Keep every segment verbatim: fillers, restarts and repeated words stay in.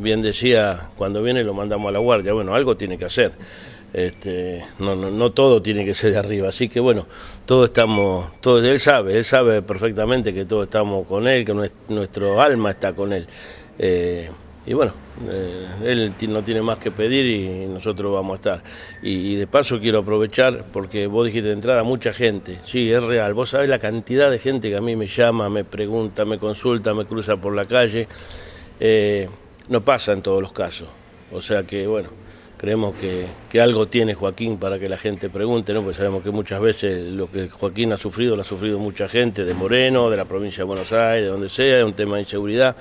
bien decía, cuando viene lo mandamos a la guardia. Bueno, algo tiene que hacer. Este, no, no, no todo tiene que ser de arriba, así que bueno, todos estamos, todo, él sabe, él sabe perfectamente que todos estamos con él, que nuestro, nuestro alma está con él. Eh, y bueno, eh, él no tiene más que pedir y nosotros vamos a estar. Y, y de paso quiero aprovechar, porque vos dijiste de entrada mucha gente, sí, es real, vos sabés la cantidad de gente que a mí me llama, me pregunta, me consulta, me cruza por la calle, eh, no pasa en todos los casos, o sea que bueno, creemos que, que algo tiene Joaquín para que la gente pregunte, ¿no? Porque sabemos que muchas veces lo que Joaquín ha sufrido, lo ha sufrido mucha gente de Moreno, de la provincia de Buenos Aires, de donde sea, es un tema de inseguridad.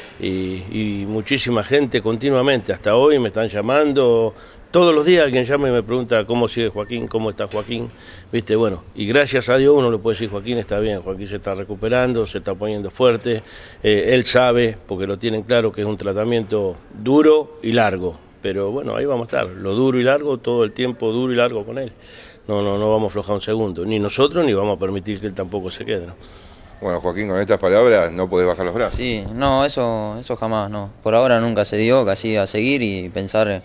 Y, y muchísima gente continuamente, hasta hoy me están llamando, todos los días alguien llama y me pregunta cómo sigue Joaquín, cómo está Joaquín, viste, bueno, y gracias a Dios uno le puede decir Joaquín está bien, Joaquín se está recuperando, se está poniendo fuerte, eh, él sabe, porque lo tienen claro que es un tratamiento duro y largo, pero bueno, ahí vamos a estar, lo duro y largo, todo el tiempo duro y largo con él, no, no, no vamos a aflojar un segundo, ni nosotros ni vamos a permitir que él tampoco se quede, ¿no? Bueno, Joaquín, con estas palabras no podés bajar los brazos. Sí, no, eso eso jamás, no. Por ahora nunca se dio, que así a seguir y pensar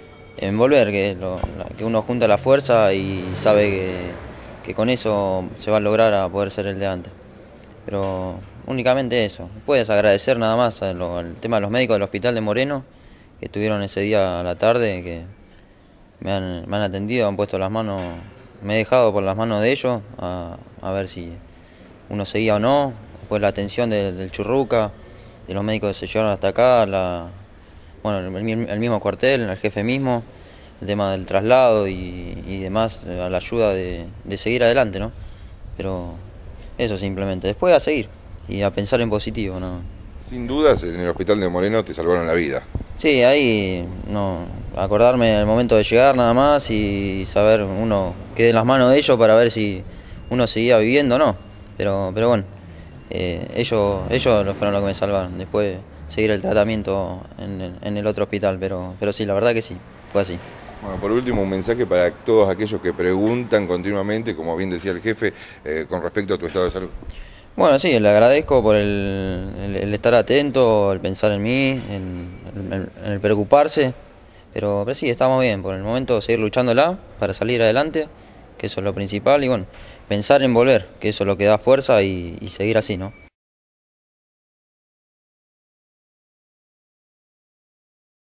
en volver, que, lo, que uno junta la fuerza y sabe que, que con eso se va a lograr a poder ser el de antes. Pero únicamente eso. Puedes agradecer nada más al tema de los médicos del Hospital de Moreno, que estuvieron ese día a la tarde, que me han, me han atendido, han puesto las manos, me he dejado por las manos de ellos a, a ver si uno seguía o no, después la atención de, del Churruca, de los médicos que se llevaron hasta acá, la, bueno, el, el mismo cuartel, el jefe mismo, el tema del traslado y, y demás, a la ayuda de, de seguir adelante, ¿no? Pero eso simplemente, después a seguir y a pensar en positivo, ¿no? Sin dudas, en el Hospital de Moreno te salvaron la vida. Sí, ahí, no, acordarme el momento de llegar nada más y saber uno, quedé en las manos de ellos para ver si uno seguía viviendo o no. Pero, pero bueno, eh, ellos, ellos fueron los que me salvaron. Después seguir el tratamiento en el, en el otro hospital, pero, pero sí, la verdad que sí, fue así. Bueno, por último, un mensaje para todos aquellos que preguntan continuamente, como bien decía el jefe, eh, con respecto a tu estado de salud. Bueno, sí, le agradezco por el, el, el estar atento, el pensar en mí, en, en, en el preocuparse, pero, pero sí, estamos bien, por el momento seguir luchándola para salir adelante, que eso es lo principal, y bueno, pensar en volver, que eso es lo que da fuerza y, y seguir así, ¿no?